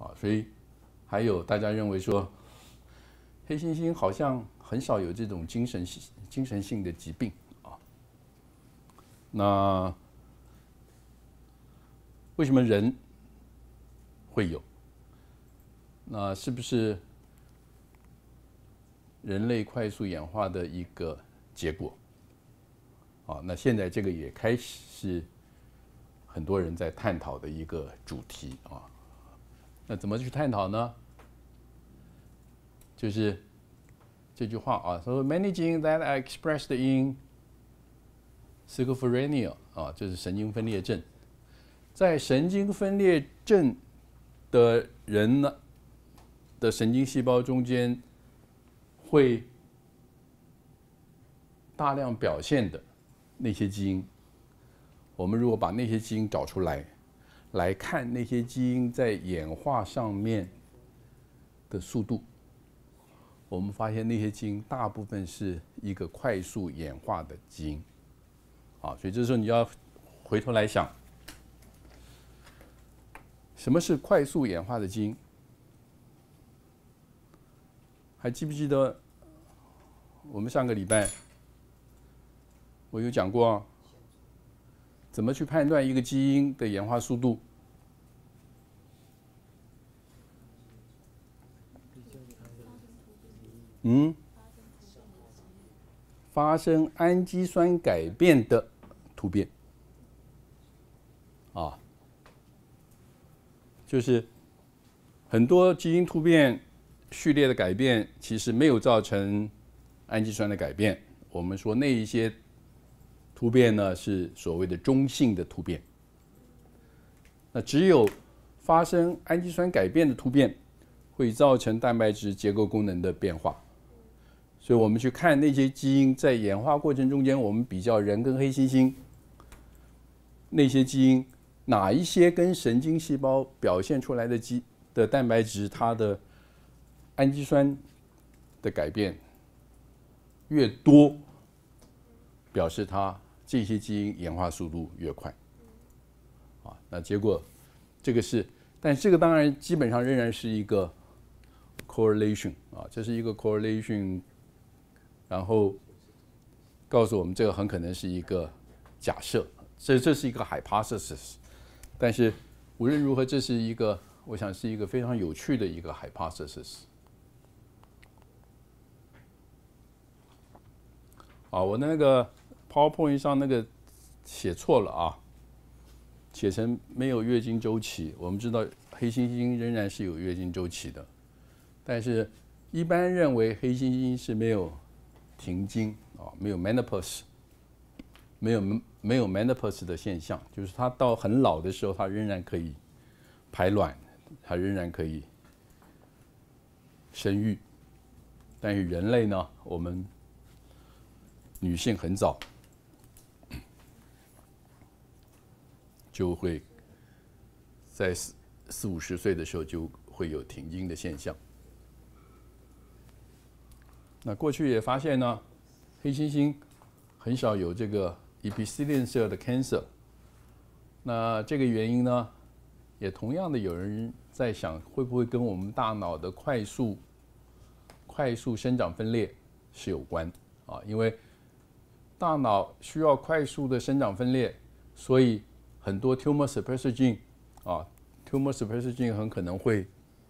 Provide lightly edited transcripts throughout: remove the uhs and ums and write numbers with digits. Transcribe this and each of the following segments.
啊，所以还有大家认为说，黑猩猩好像很少有这种精神性的疾病啊。那为什么人会有？那是不是人类快速演化的一个结果？啊，那现在这个也开始是很多人在探讨的一个主题啊。那怎么去探讨呢？就是这句话啊，说 many genes that are expressed in schizophrenia 啊，这是神经分裂症。在神经分裂症的人呢的神经细胞中间，会大量表现的那些基因，我们如果把那些基因找出来，来看那些基因在演化上面的速度，我们发现那些基因大部分是一个快速演化的基因，啊，所以这时候你要回头来想，什么是快速演化的基因？还记不记得我们上个礼拜我有讲过啊，怎么去判断一个基因的演化速度？发生氨基酸改变的突变，啊，就是很多基因突变序列的改变，其实没有造成氨基酸的改变。我们说那一些突变呢，是所谓的中性的突变。那只有发生氨基酸改变的突变，会造成蛋白质结构功能的变化。所以我们去看那些基因在演化过程中间，我们比较人跟黑猩猩，那些基因哪一些跟神经细胞表现出来的蛋白质，它的氨基酸的改变越多，表示它这些基因演化速度越快。啊，那结果这个是，但这个当然基本上仍然是一个 correlation 啊，这是一个 correlation。然后告诉我们，这个很可能是一个假设，这是一个 hypothesis。但是无论如何，这是一个，我想是一个非常有趣的一个 hypothesis。啊，我的那个 PowerPoint 上那个写错了啊，写成没有月经周期。我们知道黑猩猩仍然是有月经周期的，但是一般认为黑猩猩是没有停经啊，没有 menopause， 没有 menopause 的现象，就是它到很老的时候，它仍然可以排卵，它仍然可以生育。但是人类呢，我们女性很早就会在40-50岁的时候就会有停经的现象。那过去也发现呢，黑猩猩很少有这个 epithelial cell 的 cancer。那这个原因呢，也同样的有人在想，会不会跟我们大脑的快速生长分裂是有关啊？因为大脑需要快速的生长分裂，所以很多 tumor suppressor gene 啊 ，tumor suppressor gene 很可能会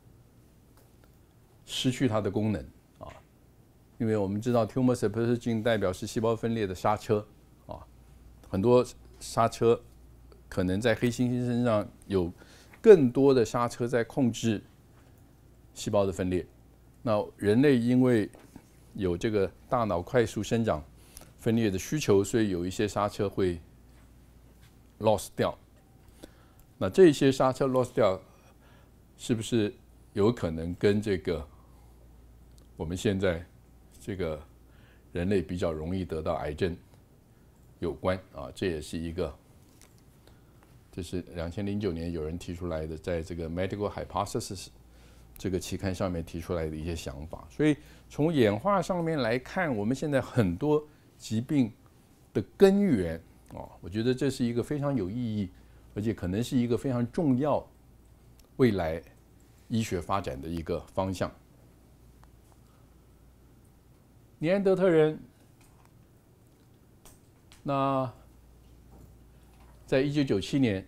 失去它的功能。因为我们知道 tumor suppressor gene 代表是细胞分裂的刹车啊，很多刹车可能在黑猩猩身上有更多的刹车在控制细胞的分裂。那人类因为有这个大脑快速生长分裂的需求，所以有一些刹车会 lost 掉。那这些刹车 lost 掉，是不是有可能跟这个我们现在这个人类比较容易得到癌症有关啊？这也是一个，这是2009年有人提出来的，在这个 Medical Hypothesis 这个期刊上面提出来的一些想法。所以从演化上面来看，我们现在很多疾病的根源啊，我觉得这是一个非常有意义，而且可能是一个非常重要未来医学发展的一个方向。尼安德特人，那在1997年，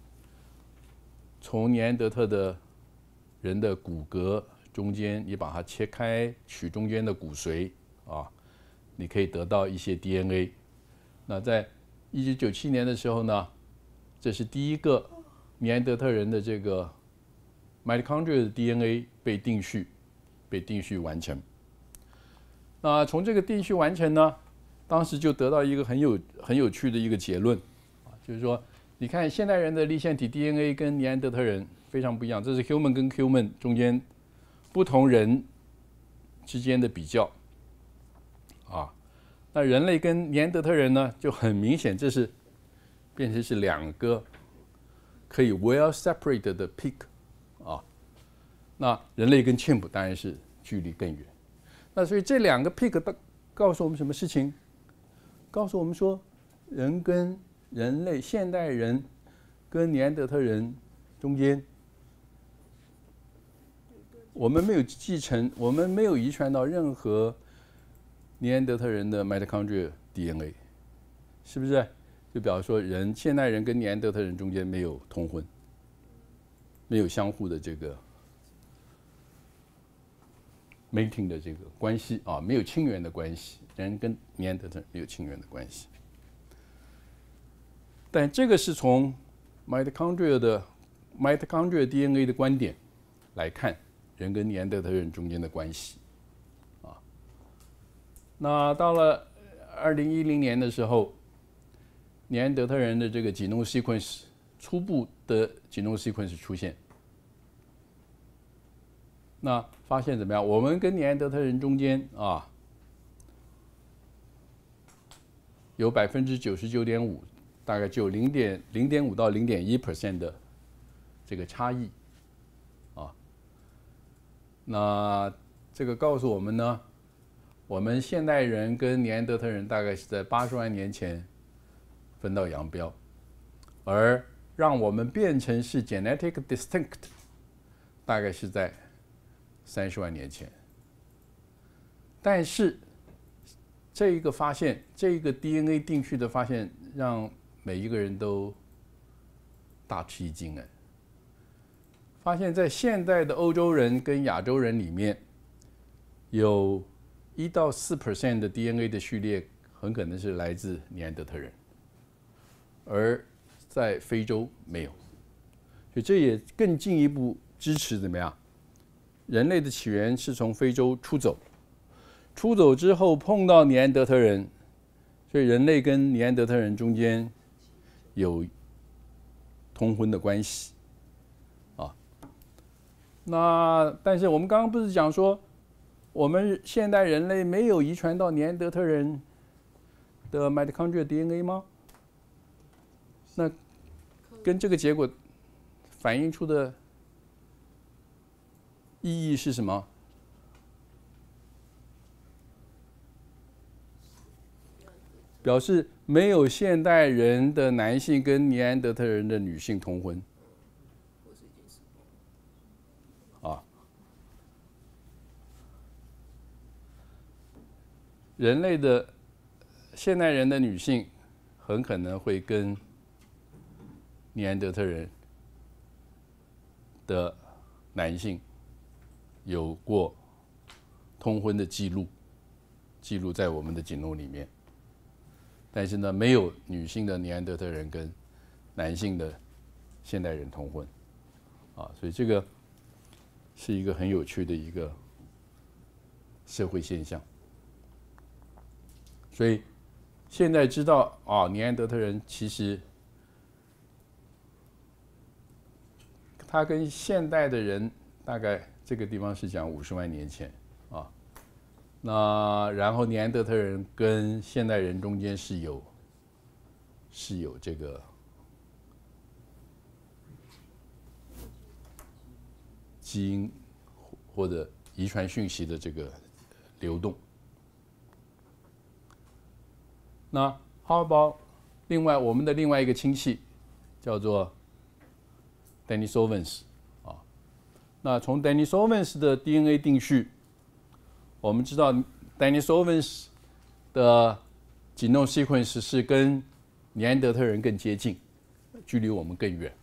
从尼安德特的人的骨骼中间，你把它切开，取中间的骨髓啊，你可以得到一些 DNA。那在1997年的时候呢，这是第一个尼安德特人的这个 mitochondria 的 DNA 被定序完成。那从这个定序完成呢，当时就得到一个很有趣的一个结论，就是说，你看现代人的粒线体 DNA 跟尼安德特人非常不一样，这是 human 跟 human 中间不同人之间的比较，啊，那人类跟尼安德特人呢，就很明显，这是变成是两个可以 well separated 的 peak， 啊，那人类跟 chimp 当然是距离更远。那所以这两个 peak 告诉我们什么事情？告诉我们说，人跟人类，现代人跟尼安德特人中间，我们没有继承，我们没有遗传到任何尼安德特人的 mitochondria DNA， 是不是？就表示说，现代人跟尼安德特人中间没有通婚，没有相互的这个 mating 的这个关系啊，没有亲缘的关系，人跟尼安德特人没有亲缘的关系。但这个是从 mitochondria DNA 的观点来看人跟尼安德特人中间的关系啊。那到了2010年的时候，尼安德特人的这个 genome sequence 初步的 genome sequence 出现。那发现怎么样？我们跟尼安德特人中间啊，有99.5%，大概就0.5到0.1% 的这个差异啊。那这个告诉我们呢，我们现代人跟尼安德特人大概是在80万年前分道扬镳，而让我们变成是 genetic distinct， 大概是在30万年前。但是这一个发现，这一个 DNA 定序的发现，让每一个人都大吃一惊哎！发现，在现代的欧洲人跟亚洲人里面，有1到4% 的 DNA 的序列很可能是来自尼安德特人，而在非洲没有，所以这也更进一步支持怎么样？人类的起源是从非洲出走之后碰到尼安德特人，所以人类跟尼安德特人中间有通婚的关系啊。那但是我们刚刚不是讲说，我们现代人类没有遗传到尼安德特人的 mitochondria DNA 吗？那跟这个结果反映出的意义是什么？表示没有现代人的男性跟尼安德特人的女性通婚。啊，人类的现代人的女性很可能会跟尼安德特人的男性有过通婚的记录在我们的genome里面，但是呢，没有女性的尼安德特人跟男性的现代人通婚，啊，所以这个是一个很有趣的一个社会现象。所以现在知道啊，尼安德特人其实他跟现代的人大概这个地方是讲50万年前啊，那然后尼安德特人跟现代人中间是有这个基因或者遗传讯息的这个流动。那 how about 我们的另外一个亲戚叫做 Denisovans 啊， 那从 Denisovans 的 DNA 定序，我们知道 Denisovans 的 genome sequence 是跟尼安德特人更接近，距离我们更远。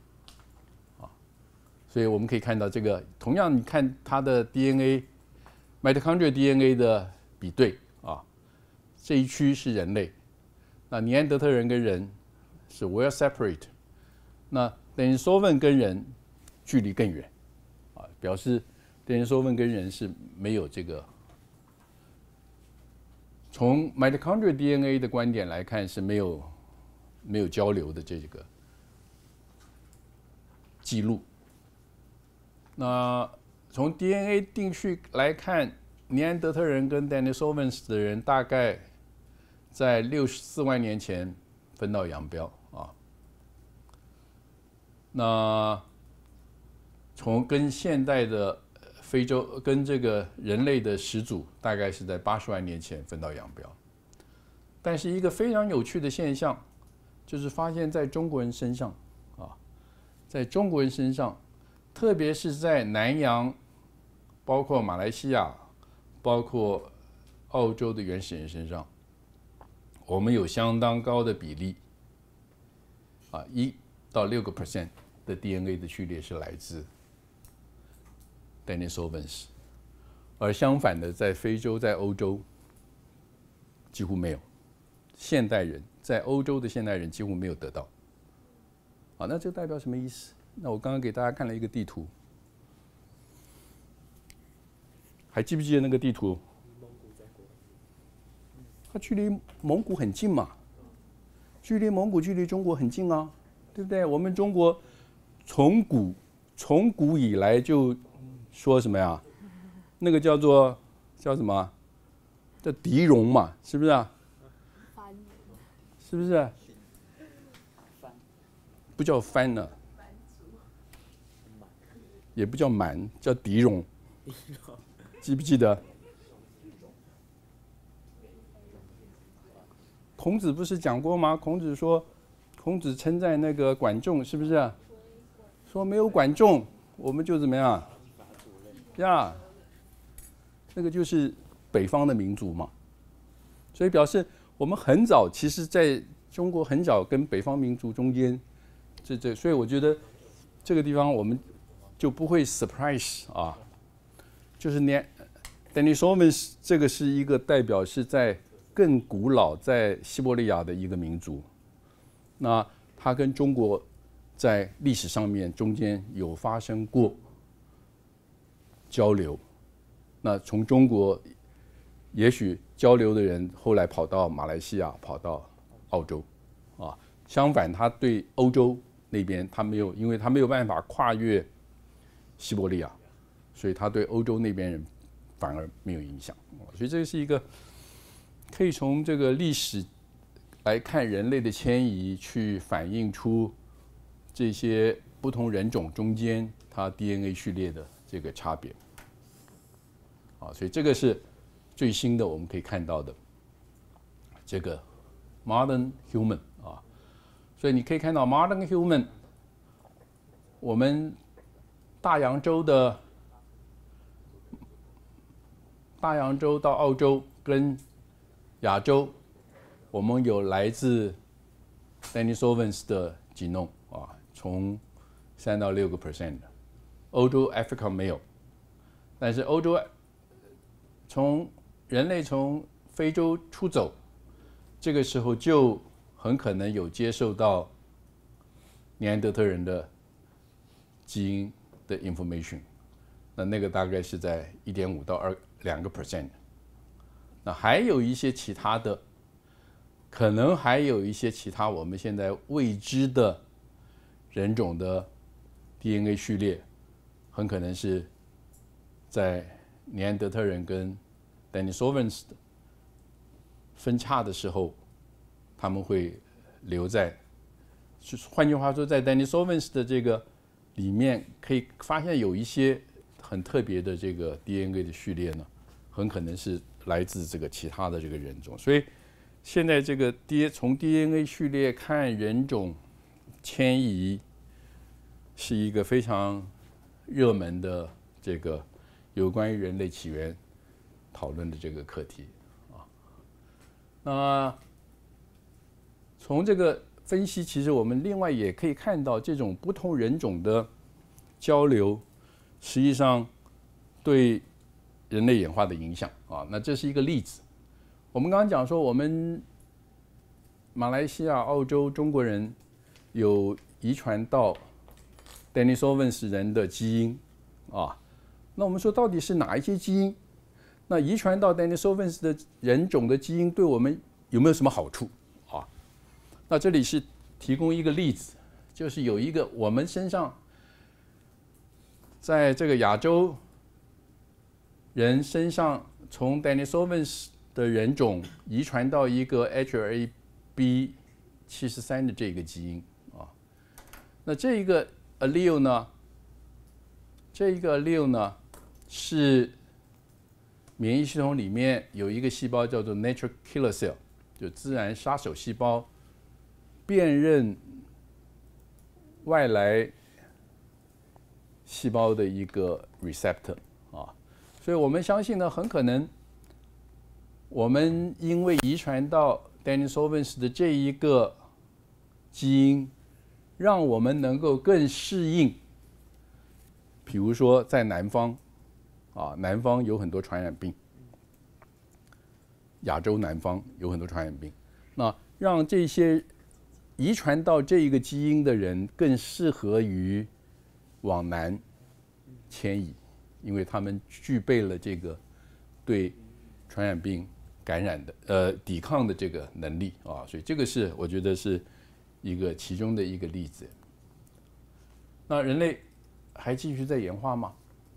所以我们可以看到这个，同样你看它的 DNA、mitochondrial DNA 的比对啊，这一区是人类，那尼安德特人跟人是 well separate， 那 Denisovan 跟人距离更远啊，表示 Denisovan 跟人是没有这个，从 mitochondrial DNA 的观点来看是没有交流的这个记录。那从 DNA 定序来看，尼安德特人跟 Denisovans 的人大概在64万年前分道扬镳啊。那从跟现代的非洲跟这个人类的始祖，大概是在80万年前分道扬镳。但是一个非常有趣的现象，就是发现在中国人身上啊，在中国人身上。特别是在南洋，包括马来西亚、包括澳洲的原始人身上，我们有相当高的比例，啊，1到6% 的 DNA 的序列是来自 Denisovans， 而相反的，在非洲、在欧洲几乎没有，现代人在欧洲的现代人几乎没有得到。啊，那这代表什么意思？那我刚刚给大家看了一个地图，还记不记得那个地图？它距离蒙古很近嘛，距离蒙古、距离中国很近啊，对不对？我们中国从古以来就说什么呀？那个叫什么？叫狄戎嘛，是不是啊？是不是？不叫番呢。也不叫蛮，叫狄戎，记不记得？孔子不是讲过吗？孔子称赞那个管仲，是不是？说没有管仲，我们就怎么样？呀，那个就是北方的民族嘛。所以表示我们很早，其实在中国很早跟北方民族中间，所以我觉得这个地方我们。就不会 surprise 啊，就是 Denisovans 这个是一个代表是在更古老在西伯利亚的一个民族，那它跟中国在历史上面中间有发生过交流，那从中国也许交流的人后来跑到马来西亚，跑到澳洲，啊，相反他对欧洲那边他没有，因为他没有办法跨越西伯利亚，所以他对欧洲那边人反而没有影响。所以这是一个可以从这个历史来看人类的迁移，去反映出这些不同人种中间它 DNA 序列的这个差别。所以这个是最新的我们可以看到的这个 modern human 啊。所以你可以看到 modern human， 我们大洋洲到澳洲跟亚洲，我们有来自 Denisovans 的 genome 啊，从3到6%的。欧洲 Africa 没有，但是欧洲人类从非洲出走，这个时候就很可能有接受到尼安德特人的基因的 information， 那个大概是在1.5到2%。那还有一些其他的，可能还有一些其他我们现在未知的人种的 DNA 序列，很可能是在尼安德特人跟 Denisovans 分叉的时候，他们会留在，换句话说，在 Denisovans 的这个里面，可以发现有一些很特别的这个 DNA 的序列呢，很可能是来自这个其他的这个人种。所以现在这个从 DNA 序列看人种迁移，是一个非常热门的这个有关于人类起源讨论的这个课题啊。那从这个分析，其实我们另外也可以看到，这种不同人种的交流，实际上对人类演化的影响啊。那这是一个例子。我们刚刚讲说，我们马来西亚、澳洲中国人有遗传到 Denisovans 人的基因啊。那我们说到底是哪一些基因？那遗传到 Denisovans 的人种的基因对我们有没有什么好处啊？那这里是提供一个例子，就是有一个我们身上，在这个亚洲人身上，从 Denisovans 的人种遗传到一个 HLA-B73的这个基因啊。那这一个 allele 呢，是免疫系统里面有一个细胞叫做 natural killer cell， 就自然杀手细胞，辨认外来细胞的一个 receptor 啊。所以我们相信呢，很可能我们因为遗传到 Denisovans 的这一个基因，让我们能够更适应，比如说在南方啊，南方有很多传染病，亚洲南方有很多传染病，那让这些遗传到这一个基因的人更适合于往南迁移，因为他们具备了这个对传染病感染的抵抗的这个能力啊，所以这个是我觉得是一个其中的一个例子。那人类还继续在演化吗？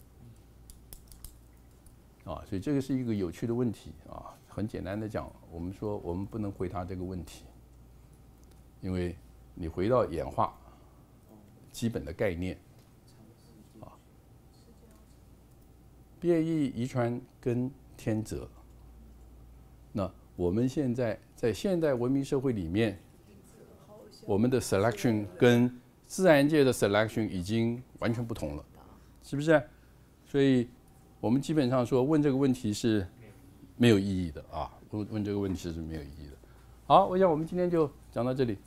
啊，所以这个是一个有趣的问题啊。很简单的讲，我们说我们不能回答这个问题，因为你回到演化基本的概念啊，变异、遗传跟天择。那我们现在在现代文明社会里面，我们的 selection 跟自然界的 selection 已经完全不同了，是不是？所以我们基本上说问这个问题是没有意义的啊，问这个问题是没有意义的。好，我想我们今天就讲到这里。